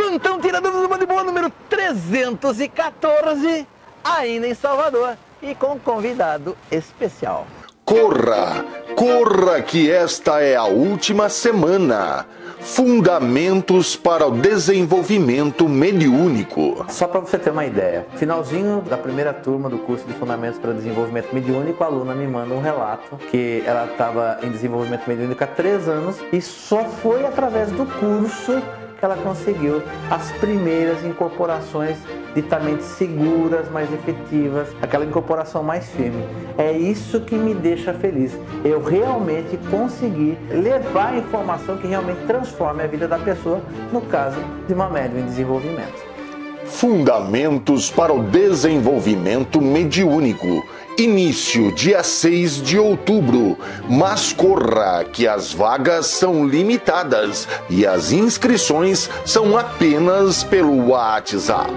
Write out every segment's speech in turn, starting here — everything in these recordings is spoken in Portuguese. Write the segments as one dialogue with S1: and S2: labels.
S1: Plantão Tira Dúvidas do Bando de Boa número 314, ainda em Salvador, e com convidado especial.
S2: Corra, corra que esta é a última semana. Fundamentos para o desenvolvimento mediúnico.
S1: Só para você ter uma ideia, finalzinho da primeira turma do curso de Fundamentos para Desenvolvimento Mediúnico, a aluna me manda um relato que ela estava em desenvolvimento mediúnico há 3 anos e só foi através do curso que ela conseguiu as primeiras incorporações ditamente seguras, mais efetivas, aquela incorporação mais firme. É isso que me deixa feliz. Eu realmente consegui levar a informação que realmente transforme a vida da pessoa, no caso de uma médium em desenvolvimento.
S2: Fundamentos para o desenvolvimento mediúnico. Início dia 6 de outubro, mas corra que as vagas são limitadas e as inscrições são apenas pelo WhatsApp.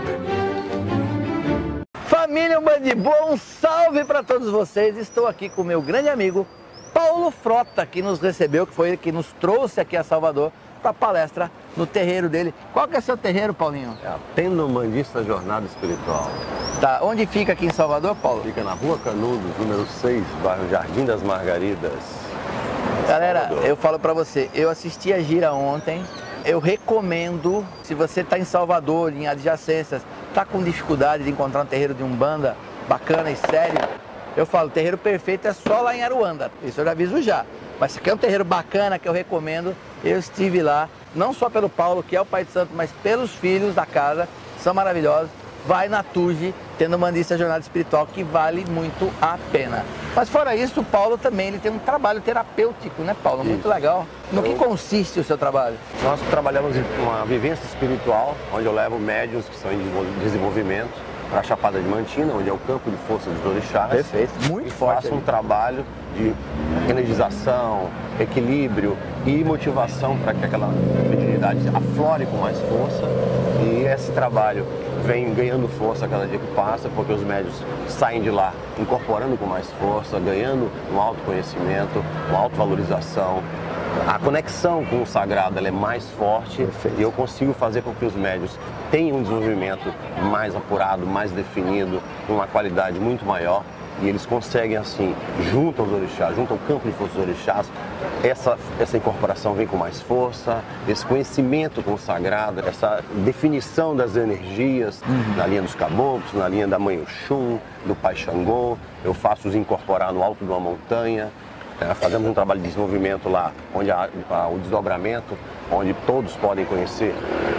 S1: Família Bando de Boa, um salve para todos vocês. Estou aqui com o meu grande amigo Paulo Frota, que nos recebeu, que foi ele que nos trouxe aqui a Salvador para palestra no terreiro dele. Qual que é seu terreiro, Paulinho?
S3: É a Tendo-Umbandista Jornada Espiritual.
S1: Tá, onde fica aqui em Salvador, Paulo?
S3: Fica na Rua Canudos, número 6, bairro Jardim das Margaridas.
S1: Galera,
S3: Salvador.
S1: eu falo para você, eu assisti a gira ontem, eu recomendo, se você está em Salvador, em adjacências, está com dificuldade de encontrar um terreiro de Umbanda bacana e sério, eu falo, o terreiro perfeito é só lá em Aruanda, isso eu já aviso já. Mas se quer um terreiro bacana que eu recomendo, eu estive lá, não só pelo Paulo, que é o pai de santo, mas pelos filhos da casa, são maravilhosos. Vai na TUG, Tendo-Umbandista Jornada Espiritual, que vale muito a pena. Mas fora isso, o Paulo também ele tem um trabalho terapêutico, né, Paulo? Muito legal. No que consiste o seu trabalho?
S3: Nós trabalhamos em uma vivência espiritual, onde eu levo médiuns que estão em desenvolvimento para a Chapada Diamantina, onde é o campo de força dos orixás.
S1: Perfeito, muito forte.
S3: Faço um trabalho de energização, equilíbrio e motivação para que aquela mediunidade aflore com mais força. E esse trabalho vem ganhando força a cada dia que passa, porque os médiuns saem de lá incorporando com mais força, ganhando um autoconhecimento, uma autovalorização. A conexão com o sagrado ela é mais forte. Perfeito. E eu consigo fazer com que os médiuns tenham um desenvolvimento mais apurado, mais definido, com uma qualidade muito maior. E eles conseguem assim, junto aos orixás, junto ao campo de força dos orixás, essa incorporação vem com mais força, esse conhecimento com o sagrado, essa definição das energias, na linha dos caboclos, na linha da Mãe Oxum, do Pai Xangô. Eu faço os incorporar no alto de uma montanha. Fazemos um trabalho de desenvolvimento lá, onde há o desdobramento, onde todos podem conhecer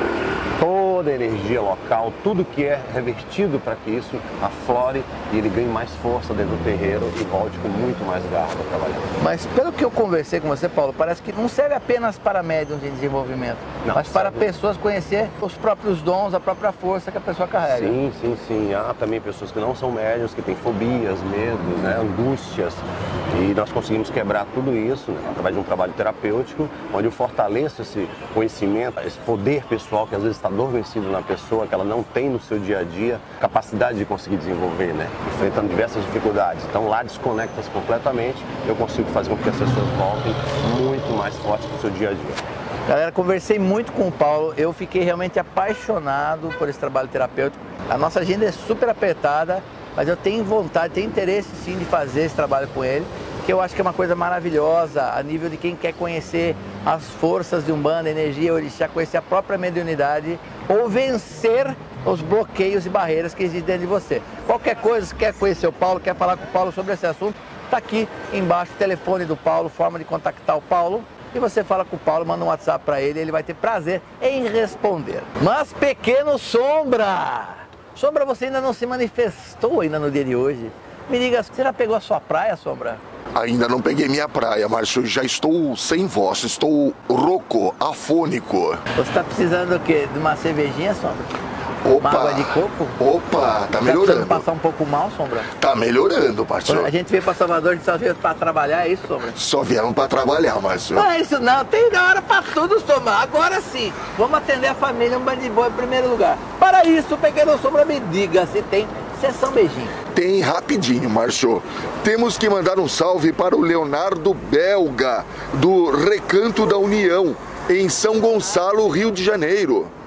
S3: toda a energia local, tudo que é revertido para que isso aflore e ele ganhe mais força dentro do terreiro e volte com muito mais garra para trabalhar.
S1: Mas pelo que eu conversei com você, Paulo, parece que não serve apenas para médiums em desenvolvimento, não, mas para pessoas conhecer os próprios dons, a própria força que a pessoa carrega.
S3: Sim, sim, sim. Há também pessoas que não são médiums, que têm fobias, medos, né, angústias. E nós conseguimos quebrar tudo isso, né, através de um trabalho terapêutico, onde eu fortaleço esse conhecimento, esse poder pessoal que às vezes está adormecido na pessoa, que ela não tem no seu dia a dia capacidade de conseguir desenvolver, né? Enfrentando diversas dificuldades. Então lá desconecta-se completamente, eu consigo fazer com que as pessoas voltem muito mais fortes para o seu dia a dia.
S1: Galera, conversei muito com o Paulo, eu fiquei realmente apaixonado por esse trabalho terapêutico. A nossa agenda é super apertada, mas eu tenho vontade, tenho interesse sim de fazer esse trabalho com ele, que eu acho que é uma coisa maravilhosa a nível de quem quer conhecer as forças de Umbanda, energia, orixá, conhecer a própria mediunidade ou vencer os bloqueios e barreiras que existem dentro de você. Qualquer coisa, se quer conhecer o Paulo, quer falar com o Paulo sobre esse assunto, está aqui embaixo o telefone do Paulo, forma de contactar o Paulo. E você fala com o Paulo, manda um WhatsApp para ele, ele vai ter prazer em responder. Mas pequeno Sombra! Sombra, você ainda não se manifestou ainda no dia de hoje. Me diga, você já pegou a sua praia, Sombra?
S2: Ainda não peguei minha praia, mas eu já estou sem voz, estou rouco, afônico.
S1: Você está precisando o quê? De uma cervejinha, Sombra?
S2: Opa!
S1: Uma água de coco?
S2: Opa, tá
S1: Tá
S2: melhorando.
S1: precisando passar um pouco mal, Sombra?
S2: Tá melhorando, parceiro.
S1: A gente veio para Salvador, a gente só veio para trabalhar, é isso, Sombra?
S2: Só viemos pra trabalhar, Márcio.
S1: Não é isso não, tem hora para tudo, Sombra. Agora sim, vamos atender a família, um bando de boi em primeiro lugar. Para isso, pequeno Sombra, me diga se tem sessão beijinho.
S2: Tem rapidinho, Márcio. Temos que mandar um salve para o Leonardo Belga, do Recanto da União, em São Gonçalo, Rio de Janeiro.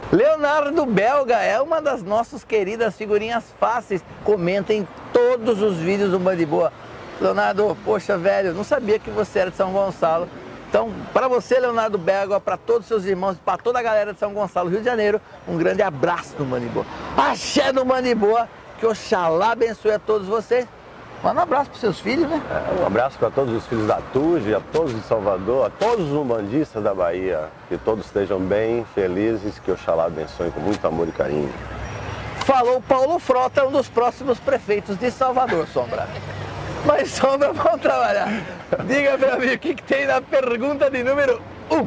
S1: Leonardo Belga é uma das nossas queridas figurinhas fáceis. Comenta em todos os vídeos do Band Boa. Leonardo, poxa, velho, não sabia que você era de São Gonçalo. Então, para você, Leonardo Belga, para todos os seus irmãos, para toda a galera de São Gonçalo, Rio de Janeiro, um grande abraço do Band Boa. Axé do Band Boa, que Oxalá abençoe a todos vocês. Manda um abraço para os seus filhos, né?
S3: Um abraço para todos os filhos da TUG, a todos de Salvador, a todos os umbandistas da Bahia. Que todos estejam bem, felizes, que Oxalá abençoe com muito amor e carinho.
S1: Falou Paulo Frota, um dos próximos prefeitos de Salvador, Sombra. Mas, Sombra, vamos trabalhar. Diga para mim o que tem na pergunta de número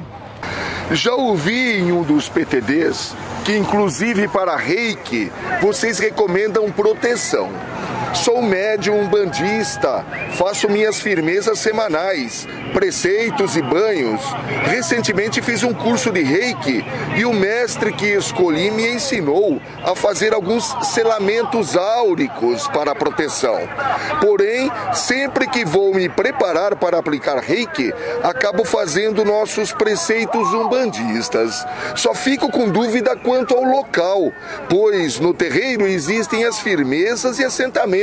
S1: 1.
S2: Já ouvi em um dos PTDs que, inclusive para reiki, vocês recomendam proteção. Sou médium umbandista, faço minhas firmezas semanais, preceitos e banhos. Recentemente fiz um curso de reiki e o mestre que escolhi me ensinou a fazer alguns selamentos áuricos para a proteção. Porém, sempre que vou me preparar para aplicar reiki, acabo fazendo nossos preceitos umbandistas. Só fico com dúvida quanto ao local, pois no terreiro existem as firmezas e assentamentos.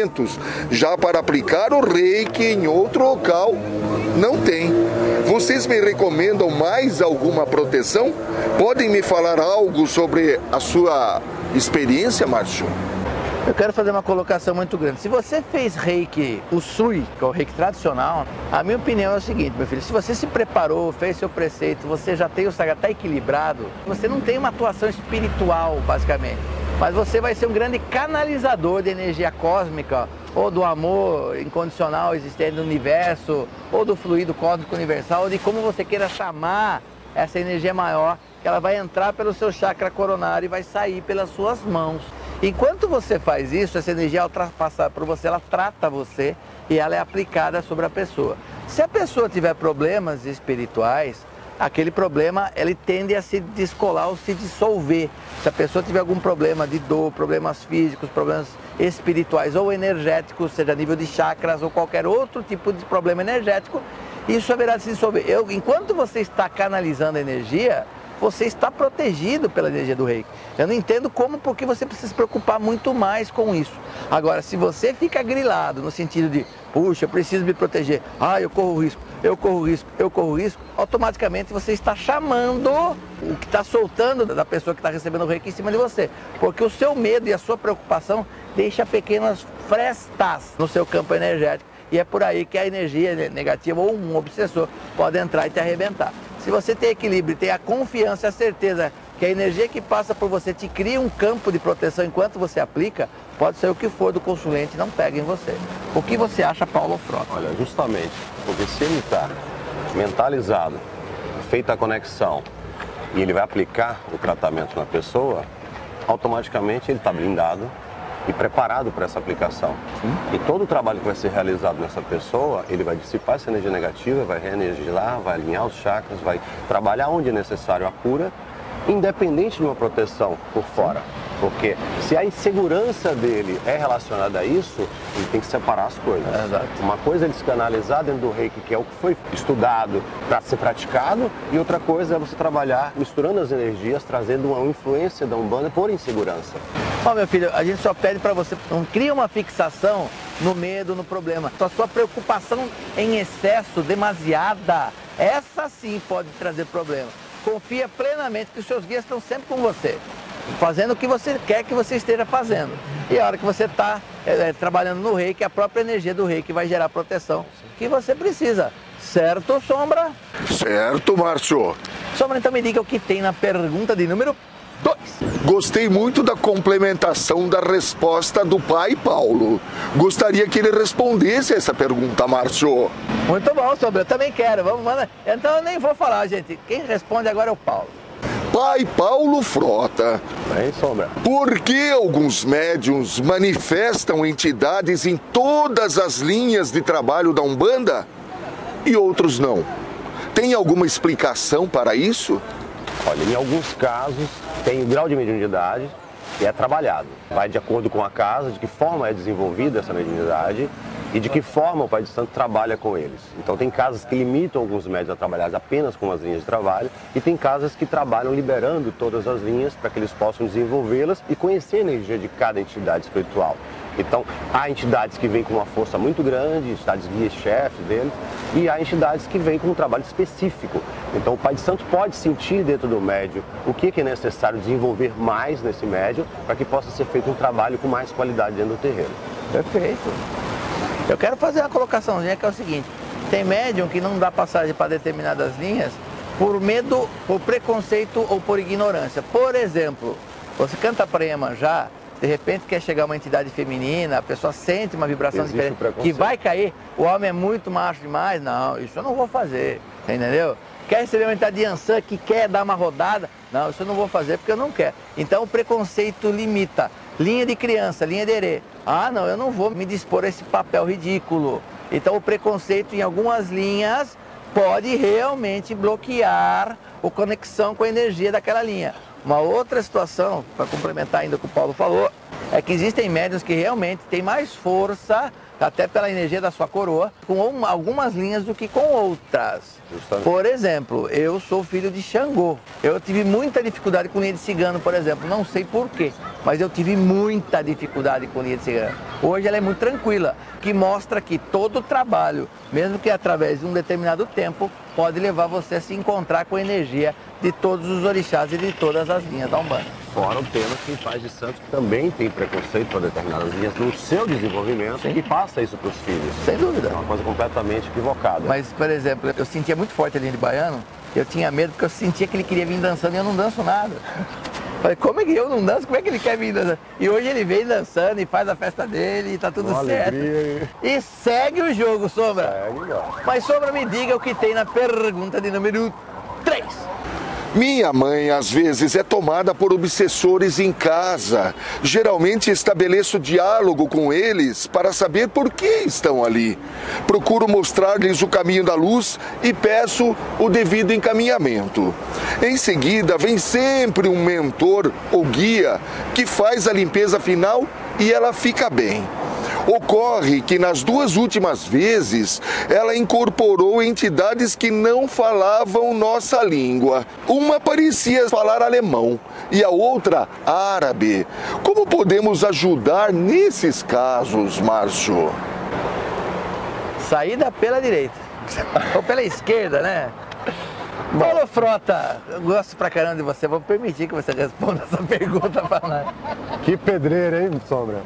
S2: Já para aplicar o reiki em outro local, não tem. Vocês me recomendam mais alguma proteção? Podem me falar algo sobre a sua experiência, Márcio?
S1: Eu quero fazer uma colocação muito grande. Se você fez reiki Usui, que é o reiki tradicional, a minha opinião é o seguinte, meu filho, se você se preparou, fez seu preceito, você já tem o sagrado, está equilibrado, você não tem uma atuação espiritual, basicamente, mas você vai ser um grande canalizador de energia cósmica, ou do amor incondicional existente no universo, ou do fluido cósmico universal, ou de como você queira chamar essa energia maior, que ela vai entrar pelo seu chakra coronário e vai sair pelas suas mãos. Enquanto você faz isso, essa energia ao passar por você, ela trata você e ela é aplicada sobre a pessoa. Se a pessoa tiver problemas espirituais, aquele problema ele tende a se descolar ou se dissolver. Se a pessoa tiver algum problema de dor, problemas físicos, problemas espirituais ou energéticos, seja a nível de chakras ou qualquer outro tipo de problema energético, isso haverá de se dissolver. Enquanto você está canalizando a energia, você está protegido pela energia do reiki. Eu não entendo como, porque você precisa se preocupar muito mais com isso. Agora, se você fica grilado no sentido de, puxa, eu preciso me proteger, eu corro risco, eu corro risco, eu corro risco, automaticamente você está chamando o que está soltando da pessoa que está recebendo o reiki em cima de você. Porque o seu medo e a sua preocupação deixa pequenas frestas no seu campo energético. E é por aí que a energia negativa ou um obsessor pode entrar e te arrebentar. Se você tem equilíbrio, tem a confiança e a certeza que a energia que passa por você te cria um campo de proteção enquanto você aplica, pode ser o que for do consulente, não pega em você. O que você acha, Paulo Frota?
S3: Olha, justamente, porque se ele está mentalizado, feita a conexão, e ele vai aplicar o tratamento na pessoa, automaticamente ele está blindado e preparado para essa aplicação. E todo o trabalho que vai ser realizado nessa pessoa, ele vai dissipar essa energia negativa, vai reenergizar, vai alinhar os chakras, vai trabalhar onde é necessário a cura, independente de uma proteção por fora. Porque se a insegurança dele é relacionada a isso, ele tem que separar as coisas.
S1: Exato.
S3: Uma coisa é ele se canalizar dentro do reiki, que é o que foi estudado para ser praticado, e outra coisa é você trabalhar misturando as energias, trazendo uma influência da Umbanda por insegurança.
S1: Meu filho, a gente só pede para você, não cria uma fixação no medo, no problema. A sua preocupação em excesso, demasiada, essa sim pode trazer problema. Confia plenamente que os seus guias estão sempre com você, fazendo o que você quer que você esteja fazendo. E a hora que você está trabalhando no reiki, a própria energia do reiki vai gerar a proteção que você precisa. Certo, Sombra?
S2: Certo, Márcio.
S1: Sombra, então me diga o que tem na pergunta de número 2.
S2: Gostei muito da complementação da resposta do pai Paulo. Gostaria que ele respondesse essa pergunta, Márcio.
S1: Muito bom, Sombra, eu também quero. Vamos, manda. Então eu nem vou falar, gente. Quem responde agora é o Paulo.
S2: Pai Paulo Frota.
S3: Bem, Sombra.
S2: Por que alguns médiuns manifestam entidades em todas as linhas de trabalho da Umbanda e outros não? Tem alguma explicação para isso?
S3: Olha, em alguns casos tem o grau de mediunidade que é trabalhado. Vai de acordo com a casa, de que forma é desenvolvida essa mediunidade e de que forma o Pai de Santo trabalha com eles. Então tem casas que limitam alguns médios a trabalhar apenas com as linhas de trabalho e tem casas que trabalham liberando todas as linhas para que eles possam desenvolvê-las e conhecer a energia de cada entidade espiritual. Então, há entidades que vêm com uma força muito grande, entidades guias-chefes deles, e há entidades que vêm com um trabalho específico. Então, o Pai de Santo pode sentir dentro do médium o que é necessário desenvolver mais nesse médium para que possa ser feito um trabalho com mais qualidade dentro do terreiro.
S1: Perfeito. Eu quero fazer uma colocaçãozinha que é o seguinte: tem médium que não dá passagem para determinadas linhas por medo, por preconceito ou por ignorância. Por exemplo, você canta prema já, de repente quer chegar uma entidade feminina, a pessoa sente uma vibração diferente, que vai cair, o homem é muito macho demais, não, isso eu não vou fazer, entendeu? Quer receber uma entidade de Yansan que quer dar uma rodada, não, isso eu não vou fazer porque eu não quero. Então o preconceito limita. Linha de criança, linha de herê, ah não, eu não vou me dispor a esse papel ridículo. Então o preconceito em algumas linhas pode realmente bloquear a conexão com a energia daquela linha. Uma outra situação, para complementar ainda o que o Paulo falou, é que existem médiuns que realmente têm mais força, até pela energia da sua coroa, com algumas linhas do que com outras. Justamente. Por exemplo, eu sou filho de Xangô. Eu tive muita dificuldade com linha de cigano, por exemplo. Não sei porquê, mas eu tive muita dificuldade com linha de cigano. Hoje ela é muito tranquila, que mostra que todo trabalho, mesmo que através de um determinado tempo, pode levar você a se encontrar com a energia de todos os orixás e de todas as linhas da Umbanda.
S3: Fora o tema que o Pai de Santo também tem preconceito para determinadas linhas no seu desenvolvimento. Sim. E passa isso para os filhos.
S1: Sem dúvida.
S3: É uma coisa completamente equivocada.
S1: Mas, por exemplo, eu sentia muito forte a linha de baiano, eu tinha medo porque eu sentia que ele queria vir dançando e eu não danço nada. Falei, como é que eu não danço? Como é que ele quer vir dançando? E hoje ele vem dançando e faz a festa dele e tá tudo certo. Alegria. E segue o jogo, Sombra. Segue, não. Mas, Sombra, me diga o que tem na pergunta de número 3.
S2: Minha mãe, às vezes, é tomada por obsessores em casa. Geralmente estabeleço diálogo com eles para saber por que estão ali. Procuro mostrar-lhes o caminho da luz e peço o devido encaminhamento. Em seguida, vem sempre um mentor ou guia que faz a limpeza final e ela fica bem. Ocorre que nas 2 últimas vezes ela incorporou entidades que não falavam nossa língua. Uma parecia falar alemão e a outra árabe. Como podemos ajudar nesses casos, Márcio?
S1: Saída pela direita ou pela esquerda, né? Paulo Frota, eu gosto pra caramba de você, vou permitir que você responda essa pergunta pra nós.
S3: Que pedreira, hein, Sombra?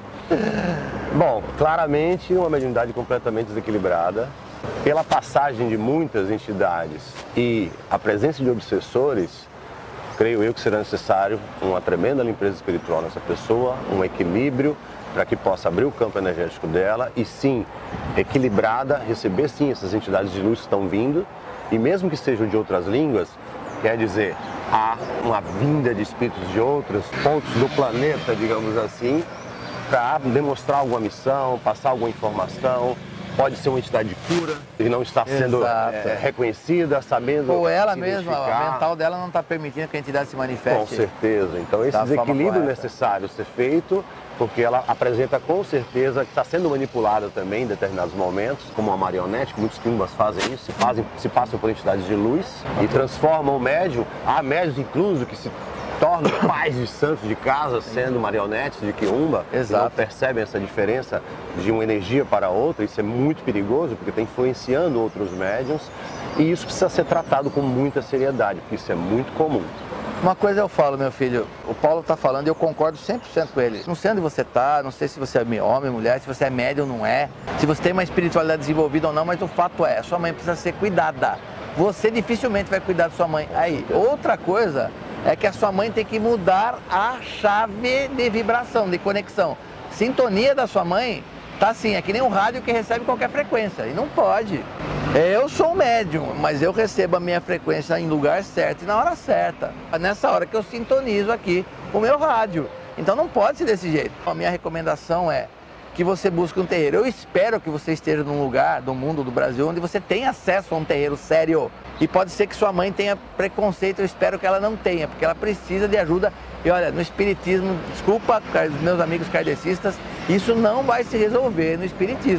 S3: Bom, claramente uma mediunidade completamente desequilibrada. Pela passagem de muitas entidades e a presença de obsessores, creio eu que será necessário uma tremenda limpeza espiritual nessa pessoa, um equilíbrio para que possa abrir o campo energético dela e sim, equilibrada, receber sim essas entidades de luz que estão vindo. E mesmo que sejam de outras línguas, quer dizer, há uma vinda de espíritos de outros pontos do planeta, digamos assim, para demonstrar alguma missão, passar alguma informação. Pode ser uma entidade de cura, que não está sendo reconhecida, sabendo.
S1: Ou ela mesma, a mental dela não está permitindo que a entidade se manifeste.
S3: Com certeza. Então esse desequilíbrio necessário ser feito, porque ela apresenta com certeza que está sendo manipulada também em determinados momentos, como uma marionete, que muitos quiumbas fazem isso, se passam por entidades de luz e transformam o médium. Há médios incluso que se tornam pais de santos de casa, sendo marionetes de quiumba.
S1: Exato.
S3: Não percebem essa diferença de uma energia para outra. Isso é muito perigoso, porque está influenciando outros médiums. E isso precisa ser tratado com muita seriedade, porque isso é muito comum.
S1: Uma coisa eu falo, meu filho, o Paulo está falando e eu concordo 100% com ele. Não sei onde você está, não sei se você é homem, mulher, se você é médium ou não é, se você tem uma espiritualidade desenvolvida ou não, mas o fato é, sua mãe precisa ser cuidada. Você dificilmente vai cuidar da sua mãe. Aí, outra coisa é que a sua mãe tem que mudar a chave de vibração, de conexão. Sintonia da sua mãe tá assim, é que nem um rádio que recebe qualquer frequência, e não pode. Eu sou um médium, mas eu recebo a minha frequência em lugar certo e na hora certa. Nessa hora que eu sintonizo aqui o meu rádio. Então não pode ser desse jeito. A minha recomendação é que você busque um terreiro. Eu espero que você esteja num lugar do mundo, do Brasil, onde você tenha acesso a um terreiro sério. E pode ser que sua mãe tenha preconceito, eu espero que ela não tenha, porque ela precisa de ajuda. E olha, no espiritismo, desculpa os meus amigos kardecistas, isso não vai se resolver no espiritismo.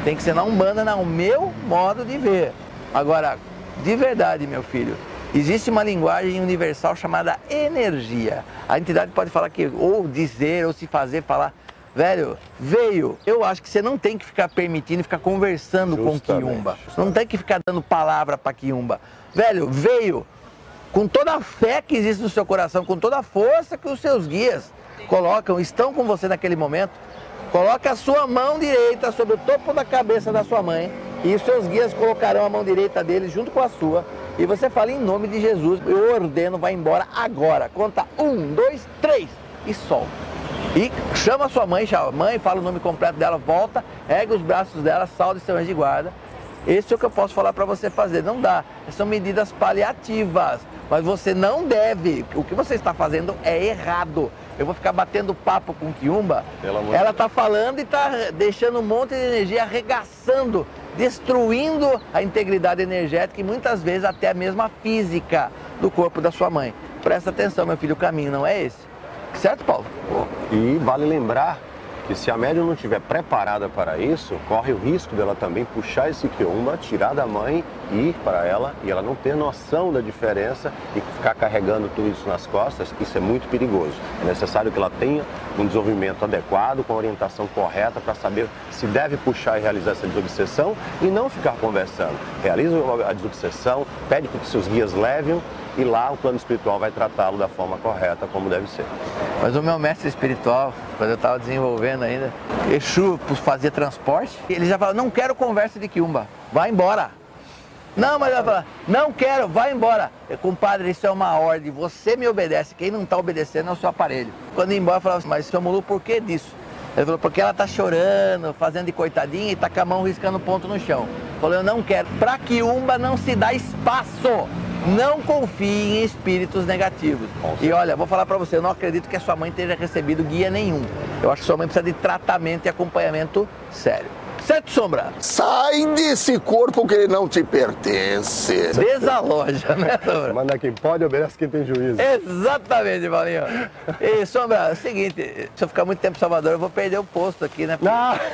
S1: Tem que ser na Umbanda, no meu modo de ver. Agora, de verdade, meu filho, existe uma linguagem universal chamada energia. A entidade pode falar que, ou dizer, ou se fazer falar. Velho, veio. Eu acho que você não tem que ficar permitindo, ficar conversando com quiumba. Não tem que ficar dando palavra para quiumba. Velho, veio. Com toda a fé que existe no seu coração, com toda a força que os seus guias colocam, estão com você naquele momento, coloque a sua mão direita sobre o topo da cabeça da sua mãe e os seus guias colocarão a mão direita deles junto com a sua e você fala em nome de Jesus, eu ordeno, vai embora agora. Conta 1, 2, 3 e solta. E chama a sua mãe, fala o nome completo dela, volta, ergue os braços dela, salve seu anjo de guarda. Esse é o que eu posso falar para você fazer. Não dá, são medidas paliativas, mas você não deve. O que você está fazendo é errado. Eu vou ficar batendo papo com quiumba. Ela está falando e está deixando um monte de energia, arregaçando, destruindo a integridade energética e muitas vezes até a mesma física do corpo da sua mãe. Presta atenção, meu filho, o caminho não é esse. Certo, Paulo?
S3: E vale lembrar que se a médium não estiver preparada para isso, corre o risco dela também puxar esse quiumba, tirar da mãe e ir para ela e ela não ter noção da diferença e ficar carregando tudo isso nas costas. Isso é muito perigoso. É necessário que ela tenha um desenvolvimento adequado, com a orientação correta para saber se deve puxar e realizar essa desobsessão e não ficar conversando. Realiza a desobsessão, pede que seus guias levem e lá o plano espiritual vai tratá-lo da forma correta, como deve ser.
S1: Mas o meu mestre espiritual, quando eu estava desenvolvendo ainda, Exu fazia transporte, ele já falava, não quero conversa de quiumba, vai embora. Não, mas ela fala, não quero, vai embora. Compadre, isso é uma ordem, você me obedece, quem não está obedecendo é o seu aparelho. Quando ia embora, eu falava, mas seu Mulu, por que disso? Ele falou, porque ela está chorando, fazendo de coitadinha e está com a mão riscando ponto no chão. Falou, eu não quero. Para quiumba não se dá espaço. Não confie em espíritos negativos. E olha, vou falar pra você, eu não acredito que a sua mãe tenha recebido guia nenhum. Eu acho que sua mãe precisa de tratamento e acompanhamento sério. Certo, Sombra?
S2: Sai desse corpo que ele não te pertence.
S1: Desaloja, né, Sombra?
S3: Manda quem pode, obedece quem tem juízo.
S1: Exatamente, Paulinho. E, Sombra, é o seguinte, se eu ficar muito tempo em Salvador, eu vou perder o posto aqui, né?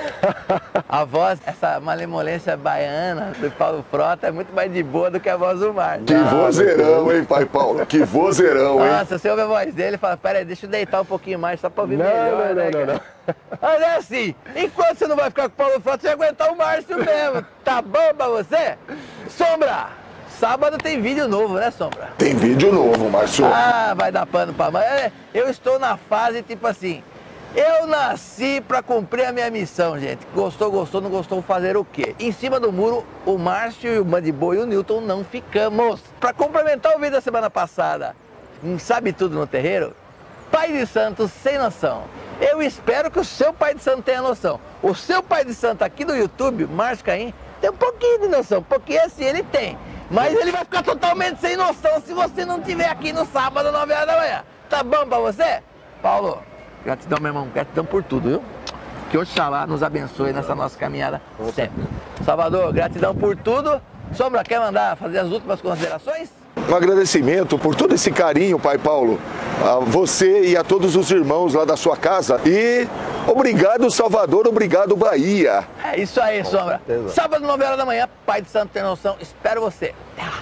S1: A voz, essa malemolência baiana do Paulo Frota é muito mais de boa do que a voz do Márcio.
S2: Que vozeirão, hein, pai Paulo? Que vozeirão, hein?
S1: Nossa, você ouve a voz dele e fala, peraí, deixa eu deitar um pouquinho mais só pra ouvir melhor, né, cara? Mas é assim, enquanto você não vai ficar com o Paulo Frota, você vai aguentar o Márcio mesmo. Tá bom pra você? Sombra, sábado tem vídeo novo, né, Sombra?
S2: Tem vídeo novo, Márcio.
S1: Ah, vai dar pano pra mãe. Eu estou na fase tipo assim, eu nasci pra cumprir a minha missão, gente. Gostou, gostou, não gostou, fazer o quê? Em cima do muro, o Márcio e o Mandibô e o Newton não ficamos. Pra complementar o vídeo da semana passada, sabe tudo no terreiro? Pai de santo sem noção. Eu espero que o seu pai de santo tenha noção. O seu pai de santo aqui no YouTube, Márcio Caim, tem um pouquinho de noção, porque assim ele tem. Mas ele vai ficar totalmente sem noção se você não estiver aqui no sábado, 9 horas da manhã. Tá bom pra você? Paulo, gratidão, meu irmão, gratidão por tudo, viu? Que Oxalá nos abençoe nessa nossa caminhada sempre. Salvador, gratidão por tudo. Sombra, quer mandar fazer as últimas considerações?
S2: Um agradecimento por todo esse carinho, pai Paulo, a você e a todos os irmãos lá da sua casa. E obrigado, Salvador, obrigado, Bahia.
S1: É isso aí, Sombra. Sábado, 9 horas da manhã, Pai de Santo tem noção. Espero você.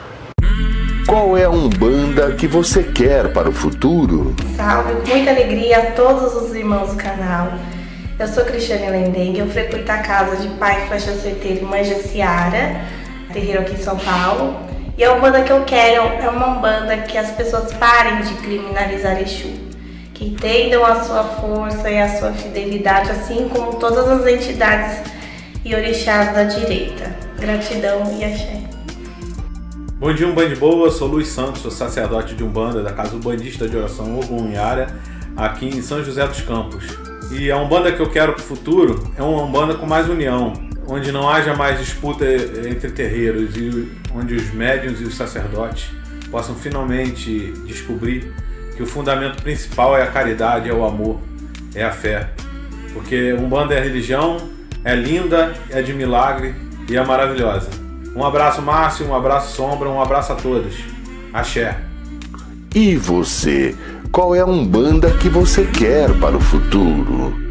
S2: Qual é a Umbanda que você quer para o futuro?
S4: Salve, com muita alegria a todos os irmãos do canal. Eu sou Cristiane Lendengue, eu frequento a casa de Pai Flecha Certeira e Mãe Jaciara, terreiro aqui em São Paulo. E a Umbanda que eu quero é uma Umbanda que as pessoas parem de criminalizar Exu, que entendam a sua força e a sua fidelidade, assim como todas as entidades e orixás da direita. Gratidão e axé.
S5: Bom dia, Umbanda de Boa, sou Luiz Santos, sou sacerdote de Umbanda da Casa Umbandista de Oração Ogum-Iara, aqui em São José dos Campos. E a Umbanda que eu quero para o futuro é uma Umbanda com mais união, onde não haja mais disputa entre terreiros e onde os médiuns e os sacerdotes possam finalmente descobrir que o fundamento principal é a caridade, é o amor, é a fé. Porque Umbanda é religião, é linda, é de milagre e é maravilhosa. Um abraço, Márcio, um abraço, Sombra, um abraço a todos. Axé.
S2: E você? Qual é a Umbanda que você quer para o futuro?